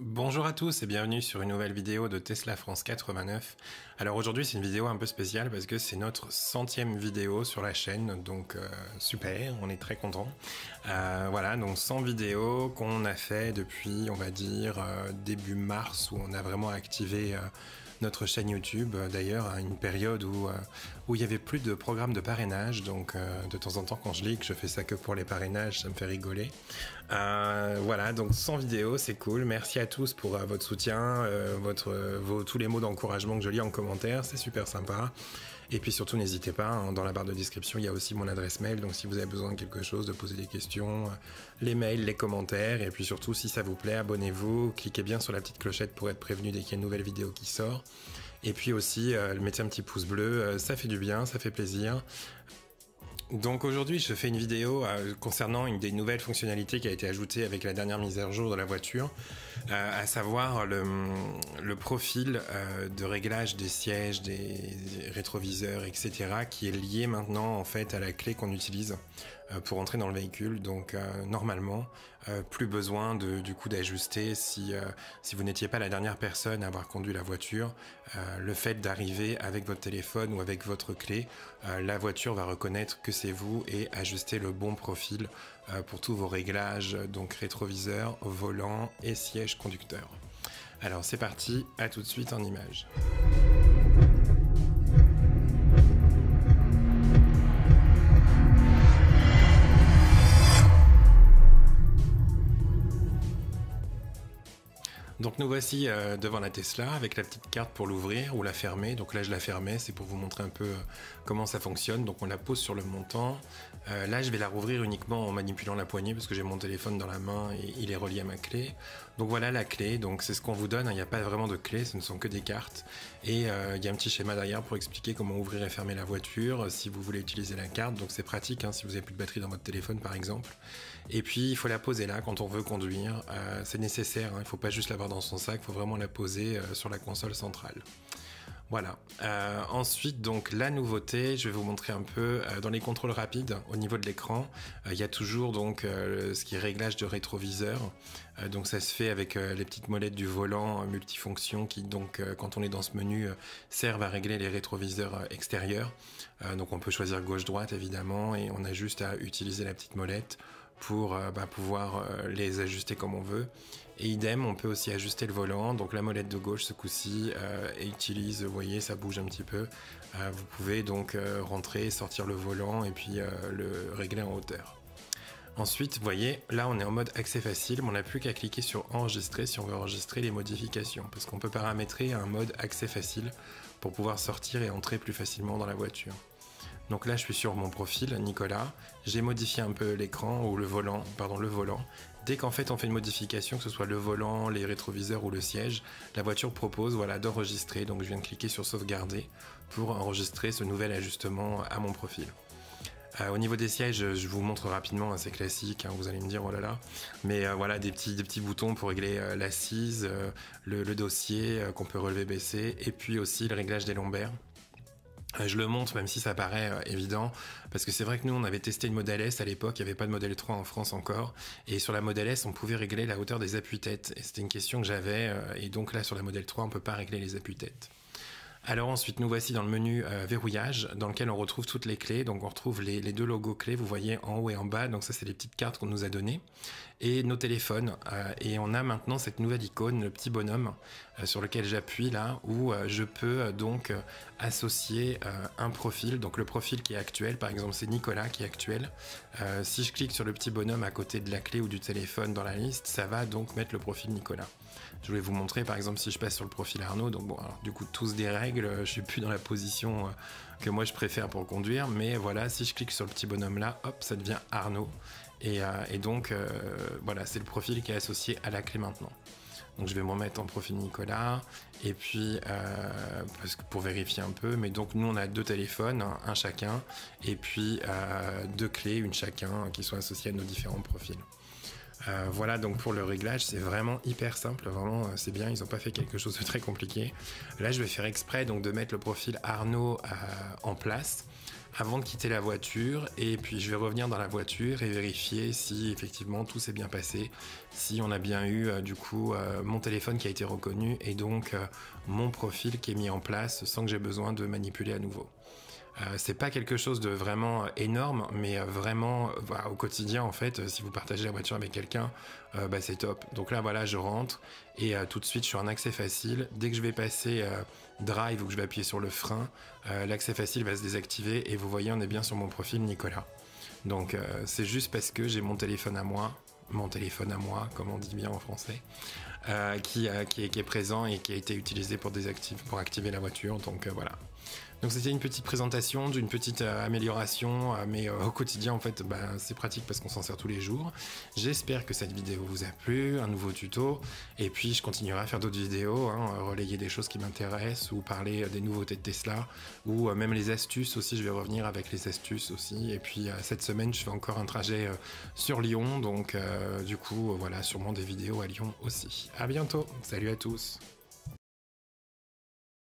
Bonjour à tous et bienvenue sur une nouvelle vidéo de Tesla France 89. Alors aujourd'hui c'est une vidéo un peu spéciale parce que c'est notre 100e vidéo sur la chaîne, donc super, on est très content. Voilà, donc 100 vidéos qu'on a fait depuis on va dire début mars où on a vraiment activé notre chaîne YouTube, d'ailleurs à une période où il n'y avait plus de programme de parrainage, donc de temps en temps quand je lis que je fais ça que pour les parrainages, ça me fait rigoler. Voilà, donc 100 vidéos, c'est cool, merci à tous pour votre soutien, tous les mots d'encouragement que je lis en commentaire, c'est super sympa. Et puis surtout n'hésitez pas, hein, dans la barre de description il y a aussi mon adresse mail, donc si vous avez besoin de quelque chose, de poser des questions, les mails, les commentaires, et puis surtout si ça vous plaît, abonnez-vous, cliquez bien sur la petite clochette pour être prévenu dès qu'il y a une nouvelle vidéo qui sort. Et puis aussi mettez un petit pouce bleu, ça fait du bien, ça fait plaisir. Donc aujourd'hui je fais une vidéo concernant une des nouvelles fonctionnalités qui a été ajoutée avec la dernière mise à jour de la voiture, à savoir le profil de réglage des sièges, des rétroviseurs, etc. qui est lié maintenant en fait à la clé qu'on utilise pour entrer dans le véhicule. Donc normalement plus besoin du coup d'ajuster si vous n'étiez pas la dernière personne à avoir conduit la voiture, le fait d'arriver avec votre téléphone ou avec votre clé, la voiture va reconnaître que c'est vous et ajuster le bon profil pour tous vos réglages, donc rétroviseur, volant et siège conducteur. Alors c'est parti, à tout de suite en images. Donc nous voici devant la Tesla avec la petite carte pour l'ouvrir ou la fermer. Donc là je la fermais, c'est pour vous montrer un peu comment ça fonctionne. Donc on la pose sur le montant. Là je vais la rouvrir uniquement en manipulant la poignée parce que j'ai mon téléphone dans la main et il est relié à ma clé. Donc voilà la clé, donc c'est ce qu'on vous donne, il n'y a pas vraiment de clé, ce ne sont que des cartes. Et il y a un petit schéma derrière pour expliquer comment ouvrir et fermer la voiture si vous voulez utiliser la carte. Donc c'est pratique hein, si vous n'avez plus de batterie dans votre téléphone par exemple. Et puis il faut la poser là quand on veut conduire, c'est nécessaire, hein, il ne faut pas juste l'avoir dans son sac, il faut vraiment la poser sur la console centrale. Voilà. Ensuite, donc la nouveauté, je vais vous montrer un peu dans les contrôles rapides au niveau de l'écran. Il y a toujours donc ce qui est réglage de rétroviseur. Donc ça se fait avec les petites molettes du volant multifonction qui donc quand on est dans ce menu servent à régler les rétroviseurs extérieurs. Donc on peut choisir gauche-droite évidemment et on a juste à utiliser la petite molette pour pouvoir les ajuster comme on veut. Et idem, on peut aussi ajuster le volant, donc la molette de gauche ce coup-ci utilise, vous voyez, ça bouge un petit peu. Vous pouvez donc rentrer, sortir le volant et puis le régler en hauteur. Ensuite, vous voyez, là on est en mode accès facile, mais on n'a plus qu'à cliquer sur enregistrer si on veut enregistrer les modifications, parce qu'on peut paramétrer un mode accès facile pour pouvoir sortir et entrer plus facilement dans la voiture. Donc là je suis sur mon profil Nicolas, j'ai modifié un peu l'écran ou le volant. Dès qu'en fait on fait une modification, que ce soit le volant, les rétroviseurs ou le siège, la voiture propose voilà, d'enregistrer. Donc je viens de cliquer sur sauvegarder pour enregistrer ce nouvel ajustement à mon profil. Au niveau des sièges, je vous montre rapidement, hein, c'est classique, hein, vous allez me dire oh là là, mais voilà des petits boutons pour régler l'assise, le dossier qu'on peut relever baisser, et puis aussi le réglage des lombaires. Je le montre même si ça paraît évident, parce que c'est vrai que nous on avait testé une Model S à l'époque, il n'y avait pas de Model 3 en France encore, et sur la Model S on pouvait régler la hauteur des appuis-têtes, et c'était une question que j'avais, et donc là sur la Model 3 on ne peut pas régler les appuis-têtes. Alors ensuite nous voici dans le menu verrouillage dans lequel on retrouve toutes les clés, donc on retrouve les deux logos clés, vous voyez en haut et en bas, donc ça c'est les petites cartes qu'on nous a données, et nos téléphones, et on a maintenant cette nouvelle icône, le petit bonhomme sur lequel j'appuie là, où je peux donc associer un profil, donc le profil qui est actuel, par exemple c'est Nicolas qui est actuel, si je clique sur le petit bonhomme à côté de la clé ou du téléphone dans la liste, ça va donc mettre le profil Nicolas. Je voulais vous montrer par exemple si je passe sur le profil Arnaud, donc bon alors, du coup tout se dérègle, je suis plus dans la position que moi je préfère pour conduire, mais voilà, si je clique sur le petit bonhomme là, hop, ça devient Arnaud, et donc voilà, c'est le profil qui est associé à la clé maintenant. Donc je vais me remettre en profil Nicolas, et puis parce que pour vérifier un peu, mais donc nous on a deux téléphones, un chacun, et puis deux clés, une chacun, qui sont associées à nos différents profils. Voilà donc pour le réglage, c'est vraiment hyper simple, vraiment c'est bien, ils n'ont pas fait quelque chose de très compliqué. Là je vais faire exprès donc de mettre le profil Arnaud en place avant de quitter la voiture, et puis je vais revenir dans la voiture et vérifier si effectivement tout s'est bien passé, si on a bien eu mon téléphone qui a été reconnu et donc mon profil qui est mis en place sans que j'ai besoin de manipuler à nouveau. C'est pas quelque chose de vraiment énorme, mais vraiment au quotidien en fait, si vous partagez la voiture avec quelqu'un, c'est top. Donc là voilà, je rentre et tout de suite je suis en accès facile. Dès que je vais passer drive ou que je vais appuyer sur le frein, l'accès facile va se désactiver et vous voyez on est bien sur mon profil Nicolas. Donc c'est juste parce que j'ai mon téléphone à moi, comme on dit bien en français, qui est présent et qui a été utilisé pour activer la voiture. Donc voilà. Donc c'était une petite présentation d'une petite amélioration, mais au quotidien en fait c'est pratique parce qu'on s'en sert tous les jours. J'espère que cette vidéo vous a plu, un nouveau tuto, et puis je continuerai à faire d'autres vidéos, relayer des choses qui m'intéressent ou parler des nouveautés de Tesla, ou même les astuces aussi, je vais revenir avec les astuces aussi. Et puis cette semaine je fais encore un trajet sur Lyon, donc du coup voilà, sûrement des vidéos à Lyon aussi. À bientôt, salut à tous.